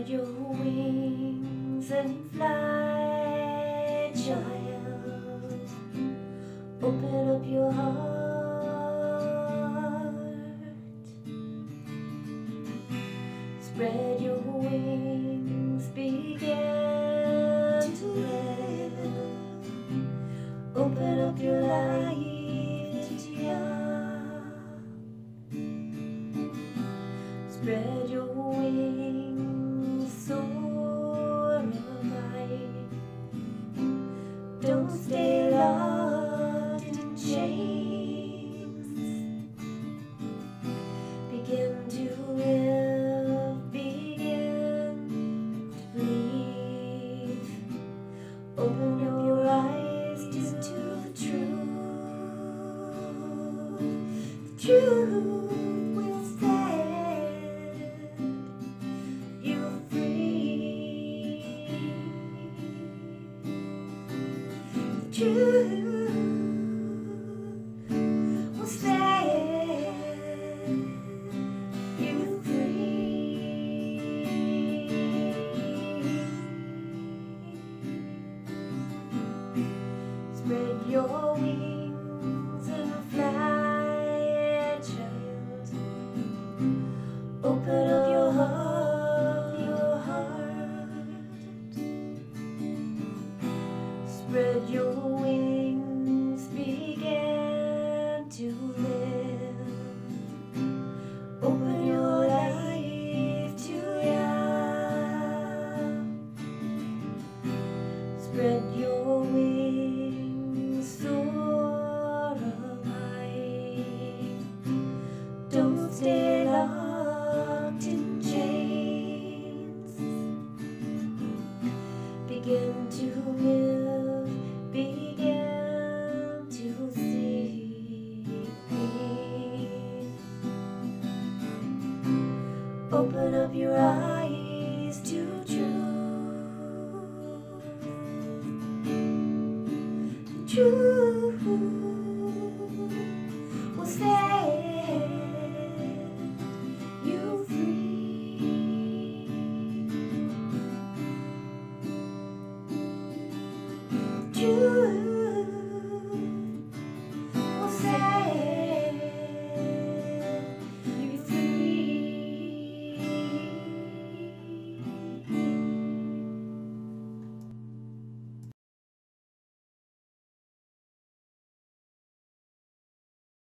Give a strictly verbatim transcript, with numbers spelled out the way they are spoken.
Spread your wings and fly, child. Open up your heart. Spread your wings, begin to live. Open up your life to young. Spread your wings, soar high. Don't stay locked in chains. Begin to live, begin to breathe. Open up your eyes to the truth. The truth will set you free. The truth will set you free. Spread your wings and fly, child. Open up your heart, your heart. Spread your wings, begin to live. Open your life to young. Spread your wings, soar high. Don't stay locked in chains. Begin to live, begin to see. Open up your eyes to truth. Truth.